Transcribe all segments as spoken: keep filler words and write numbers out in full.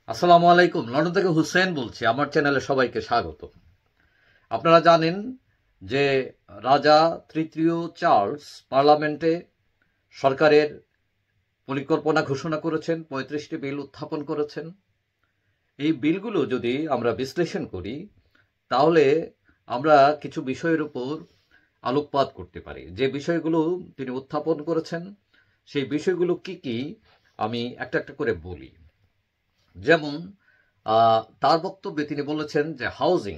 আসসালামু আলাইকুম। লন্ডন থেকে হুসেন বলছি। আমার চ্যানেলে সবাইকে স্বাগত। আপনারা জানেন যে রাজা তৃতীয় চার্লস পার্লামেন্টে সরকারের পরিকল্পনা ঘোষণা করেছেন, পঁয়ত্রিশটি বিল উত্থাপন করেছেন। এই বিলগুলো যদি আমরা বিশ্লেষণ করি তাহলে আমরা কিছু বিষয়ের উপর আলোকপাত করতে পারি। যে বিষয়গুলো তিনি উত্থাপন করেছেন সেই বিষয়গুলো কি কি আমি একটা একটা করে বলি। যেমন তার বক্তব্যে তিনি বলেছেন যে হাউজিং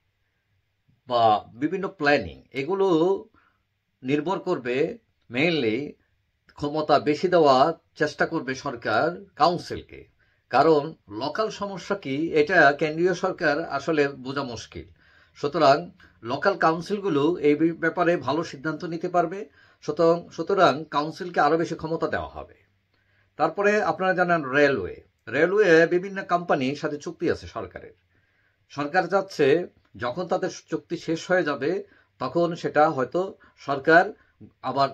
বা বিভিন্ন প্ল্যানিং এগুলো নির্ভর করবে মেইনলি ক্ষমতা বেশি দেওয়ার চেষ্টা করবে সরকার কাউন্সিলকে। কারণ লোকাল সমস্যা কি এটা কেন্দ্রীয় সরকার আসলে বোঝা মুশকিল। সুতরাং লোকাল কাউন্সিলগুলো এই ব্যাপারে ভালো সিদ্ধান্ত নিতে পারবে। সুতরাং সুতরাং কাউন্সিলকে আরও বেশি ক্ষমতা দেওয়া হবে। তারপরে আপনারা জানেন রেলওয়ে রেলওয়ে বিভিন্ন কোম্পানির সাথে চুক্তি আছে সরকারের। সরকার যাচ্ছে যখন তাদের চুক্তি শেষ হয়ে যাবে তখন সেটা হয়তো সরকার আবার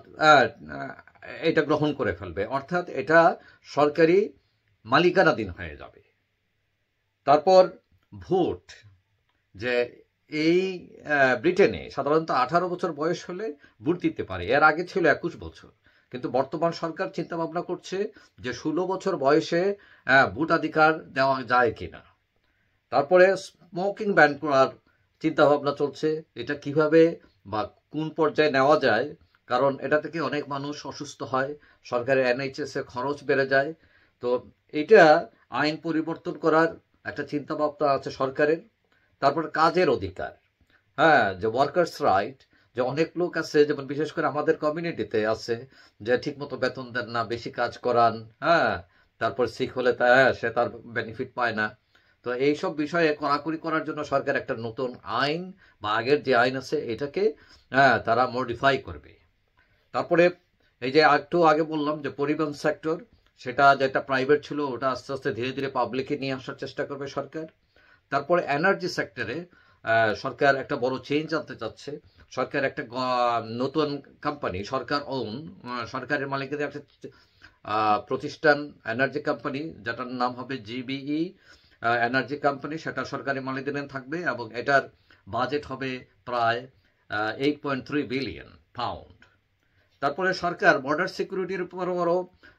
এটা গ্রহণ করে ফেলবে, অর্থাৎ এটা সরকারি মালিকানাধীন হয়ে যাবে। তারপর ভোট, যে এই ব্রিটেনে সাধারণত আঠারো বছর বয়স হলে ভোট দিতে পারে, এর আগে ছিল একুশ বছর, কিন্তু বর্তমান সরকার চিন্তা ভাবনা করছে যে ষোলো বছর বয়সে ভোটাধিকার দেওয়া যায় কিনা। তারপরে স্মোকিং ব্যান করার চিন্তা ভাবনা চলছে, এটা কিভাবে বা কোন পর্যায়ে নেওয়া যায়, কারণ এটা থেকে অনেক মানুষ অসুস্থ হয়, সরকারের এনএইচএস এর খরচ বেড়ে যায়। তো এটা আইন পরিবর্তন করার একটা চিন্তা ভাবনা আছে সরকারের। তারপর কাজের অধিকার, হ্যাঁ, যে ওয়ার্কার্স রাইট, যে অনেক লোক আছে যেমন বিশেষ করে আমাদের কমিউনিটিতে আছে যে ঠিকমতো বেতন দেন না, বেশি কাজ করান, হ্যাঁ, তারপর সিক হলে তা সে তার বেনিফিট পায় না। তো এইসব বিষয়ে কড়াকড়ি করার জন্য সরকার একটা নতুন আইন বা আগের যে আইন আছে এটাকে হ্যাঁ তারা মডিফাই করবে। তারপরে এই যে একটু আগে বললাম যে পরিবহন সেক্টর, সেটা যেটা প্রাইভেট ছিল ওটা আস্তে আস্তে ধীরে ধীরে পাবলিকে নিয়ে আসার চেষ্টা করবে সরকার। তারপরে এনার্জি সেক্টরে সরকার একটা বড় চেঞ্জ আনতে চাচ্ছে। সরকার একটা নতুন কোম্পানি, সরকার ওন সরকারের মালিকানাধীন একটা প্রতিষ্ঠান এনার্জি কোম্পানি, যেটার নাম হবে জিবিই এনার্জি কোম্পানি, সেটা সরকারি মালিকানাধীন থাকবে এবং এটার বাজেট হবে প্রায় eight point three billion pound. তারপরে সরকার বর্ডার সিকিউরিটির উপরও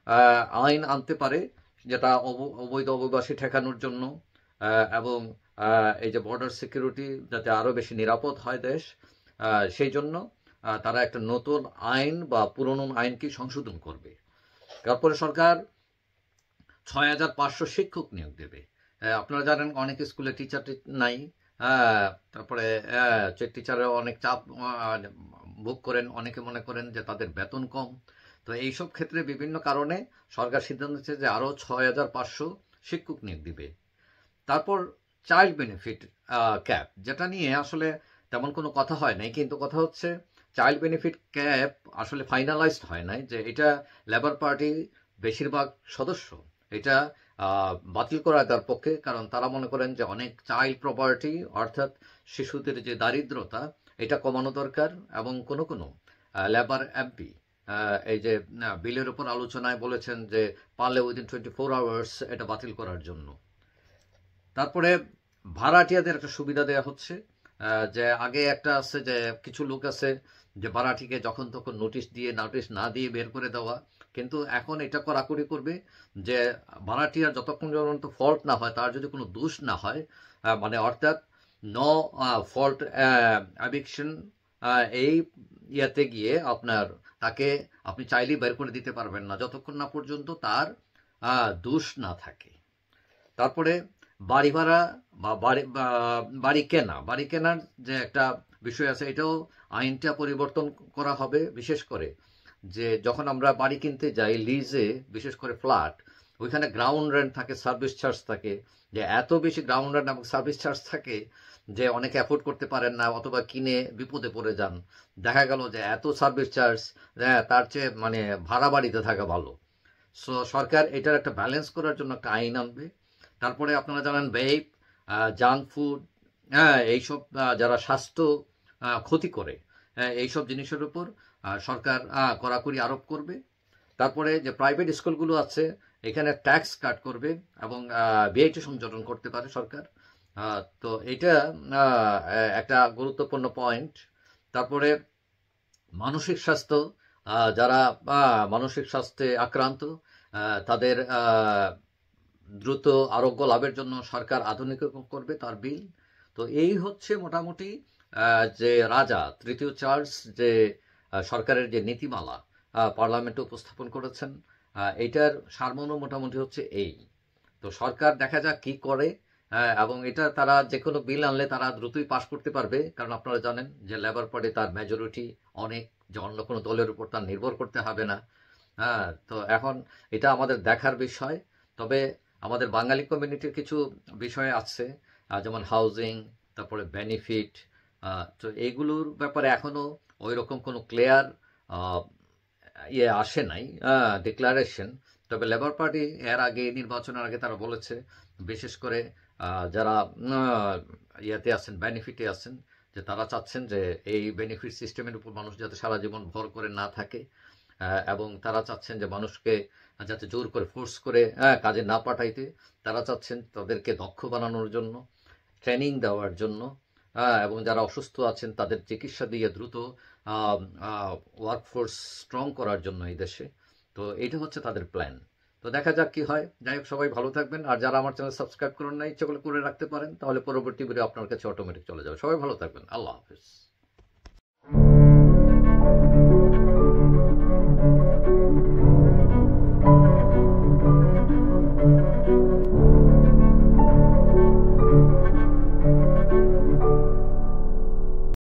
আইন আনতে পারে, যেটা অবৈধ অভিবাসী ঠেকানোর জন্য এবং এই যে বর্ডার সিকিউরিটি যাতে আরও বেশি নিরাপদ হয় দেশ, সেই জন্য তারা একটা নতুন আইন বা পুরনো আইনকে সংশোধন করবে। তারপরে সরকার ছয় হাজার পাঁচশো শিক্ষক নিয়োগ দেবে। আপনারা জানেন অনেক স্কুলে টিচার নাই, হ্যাঁ, তারপরে টিচারের অনেক চাপ ভোগ করেন, অনেকে মনে করেন যে তাদের বেতন কম। তো এইসব ক্ষেত্রে বিভিন্ন কারণে সরকার সিদ্ধান্ত নিচ্ছে যে আরও ছয় হাজার পাঁচশো শিক্ষক নিয়োগ দিবে। তারপর চাইল্ড বেনিফিট ক্যাপ, যেটা নিয়ে আসলে তেমন কোনো কথা হয় নাই, কিন্তু কথা হচ্ছে চাইল্ড বেনিফিট ক্যাপ আসলে ফাইনালাইজড হয় নাই, যে এটা লেবার পার্টি বেশিরভাগ সদস্য এটা বাতিল করা তার পক্ষে, কারণ তারা মনে করেন যে অনেক চাইল্ড প্রপার্টি অর্থাৎ শিশুদের যে দারিদ্রতা এটা কমানো দরকার, এবং কোনো কোনো লেবার এমপি এই যে বিলের উপর আলোচনায় বলেছেন যে পারলে উইদিন টোয়েন্টি ফোর আওয়ার্স এটা বাতিল করার জন্য। তারপরে ভাড়াটিয়াদের একটা সুবিধা দেওয়া হচ্ছে, যে আগে একটা আছে যে কিছু লোক আছে যে ভাড়াটিকে যখন তখন নোটিশ দিয়ে নোটিশ না দিয়ে বের করে দেওয়া, কিন্তু এখন এটা কড়াকড়ি করবে যে ভাড়াটিয়ার যতক্ষণ পর্যন্ত ফল্ট না হয়, তার যদি কোনো দোষ না হয়, মানে অর্থাৎ নো ফল্ট এভিকশন, এই ইয়াতে গিয়ে আপনার তাকে আপনি চাইলেই বের করে দিতে পারবেন না যতক্ষণ না পর্যন্ত তার দোষ না থাকে। তারপরে বাড়ি ভাড়া বা বাড়ি বাড়ি কেনা বাড়ি কেনার যে একটা বিষয় আছে, এটাও আইনটা পরিবর্তন করা হবে। বিশেষ করে যে যখন আমরা বাড়ি কিনতে যাই লিজে, বিশেষ করে ফ্ল্যাট, ওইখানে গ্রাউন্ড রেন্ট থাকে, সার্ভিস চার্জ থাকে, যে এত বেশি গ্রাউন্ড রেন্ট এবং সার্ভিস চার্জ থাকে যে অনেকে অ্যাফোর্ড করতে পারেন না অথবা কিনে বিপদে পড়ে যান। দেখা গেল যে এত সার্ভিস চার্জ, হ্যাঁ, তার চেয়ে মানে ভাড়া বাড়িতে থাকা ভালো। সো সরকার এটার একটা ব্যালেন্স করার জন্য একটা আইন আনবে। তারপরে আপনারা জানেন ভেপ, জাঙ্ক ফুড, হ্যাঁ, এইসব যারা স্বাস্থ্য ক্ষতি করে এইসব জিনিসের উপর সরকার কড়াকড়ি আরোপ করবে। তারপরে যে প্রাইভেট স্কুলগুলো আছে এখানে ট্যাক্স কাট করবে এবং ভিআইটি সংযোজন করতে পারে সরকার। তো এটা একটা গুরুত্বপূর্ণ পয়েন্ট। তারপরে মানসিক স্বাস্থ্য, যারা মানসিক স্বাস্থ্যে আক্রান্ত তাদের দ্রুত আরোগ্য লাভের জন্য সরকার আধুনিকীকরণ করবে তার বিল। তো এই হচ্ছে মোটামুটি যে রাজা তৃতীয় চার্লস যে সরকারের যে নীতিমালা পার্লামেন্টে উপস্থাপন করেছেন, এইটার সারমর্ম মোটামুটি হচ্ছে এই। তো সরকার দেখা যাক কি করে, এবং এটা তারা যে কোনো বিল আনলে তারা দ্রুতই পাশ করতে পারবে, কারণ আপনারা জানেন যে লেবার পার্টি তার মেজরিটি অনেক, যে অন্য কোনো দলের উপর তার নির্ভর করতে হবে না। হ্যাঁ, তো এখন এটা আমাদের দেখার বিষয়। তবে আমাদের বাঙালি কমিউনিটির কিছু বিষয় আছে, যেমন হাউজিং, তারপরে বেনিফিট, তো এইগুলোর ব্যাপারে এখনো ওই রকম কোনো ক্লিয়ার ইয়ে আসে নাই, ডিক্লারেশন। তবে লেবার পার্টি এর আগে, নির্বাচনের আগে তারা বলেছে, বিশেষ করে যারা ইয়েতে আছেন, বেনিফিটে আছেন, যে তারা চাচ্ছেন যে এই বেনিফিট সিস্টেমের উপর মানুষ যাতে সারা জীবন ভর করে না থাকে, এবং তারা চাচ্ছেন যে মানুষকে যাতে জোর করে ফোর্স করে কাজে না পাঠাইতে, তারা চাচ্ছেন তাদেরকে দক্ষ বানানোর জন্য, ট্রেনিং দেওয়ার জন্য, এবং যারা অসুস্থ আছেন তাদের চিকিৎসা দিয়ে দ্রুত ওয়ার্কফোর্স স্ট্রং করার জন্য এই দেশে। তো এইটা হচ্ছে তাদের প্ল্যান। তো দেখা যাক কি হয়। যাই হোক, সবাই ভালো থাকবেন। আর যারা আমার চ্যানেল সাবস্ক্রাইব করেন না, ইচ্ছা করলে করে রাখতে পারেন, তাহলে পরবর্তী ভিডিও আপনার কাছে অটোমেটিক চলে যাবে। সবাই ভালো থাকবেন। আল্লাহ হাফিজ।